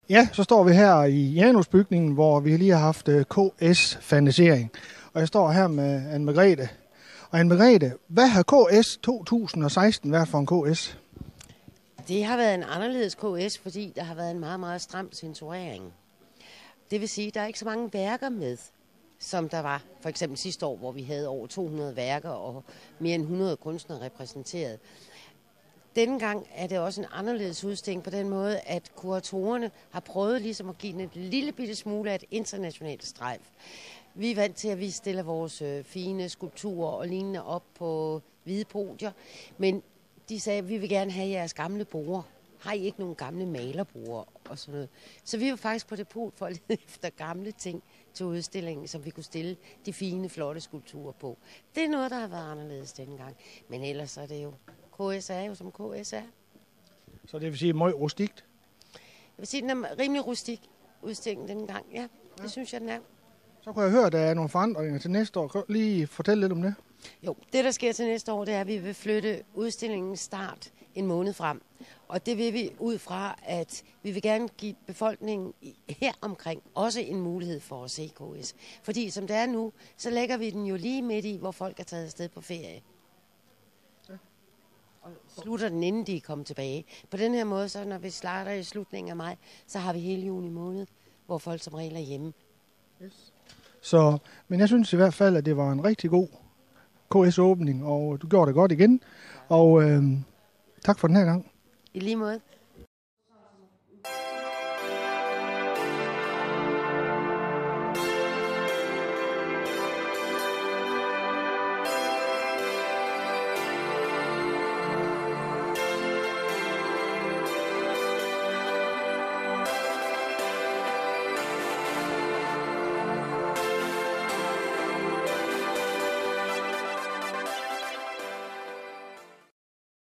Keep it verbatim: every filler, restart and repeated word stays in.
Ja, så står vi her i Janusbygningen, hvor vi lige har haft K S-fanisering. Og jeg står her med Anne-Margrethe. Og Anne-Margrethe, hvad har K S to tusind og seksten været for en K S? Det har været en anderledes K S, fordi der har været en meget, meget stram censurering. Det vil sige, at der er ikke så mange værker med, som der var for eksempel sidste år, hvor vi havde over to hundrede værker og mere end hundrede kunstnere repræsenteret. Denne gang er det også en anderledes udstilling på den måde, at kuratorerne har prøvet ligesom at give den et lille bitte smule af et internationalt strejf. Vi er vant til, at vi stiller vores øh, fine skulpturer og lignende op på hvide podier, men de sagde, at vi vil gerne have jeres gamle borde. Har I ikke nogen gamle malerborde og sådan noget? Så vi var faktisk på depot for at lede efter gamle ting til udstillingen, som vi kunne stille de fine, flotte skulpturer på. Det er noget, der har været anderledes denne gang. Men ellers er det jo, K S er jo som K S er. Så det vil sige meget rustikt? Jeg vil sige, den er rimelig rustik, udstillingen denne gang. Ja, det ja. synes jeg, den er. Så kunne jeg høre, at der er nogle forandringer til næste år. Kan du lige fortælle lidt om det? Jo, det der sker til næste år, det er, at vi vil flytte udstillingens start en måned frem. Og det vil vi ud fra, at vi vil gerne give befolkningen her omkring også en mulighed for at se K S. Fordi som det er nu, så lægger vi den jo lige midt i, hvor folk er taget afsted på ferie. Ja. Og slutter den, inden de er kommet tilbage. På den her måde, så når vi starter i slutningen af maj, så har vi hele juni måned, hvor folk som regel er hjemme. Yes. Så, men jeg synes i hvert fald, at det var en rigtig god K S-åbning, og du gjorde det godt igen. Og øh, tak for den her gang. I lige måde.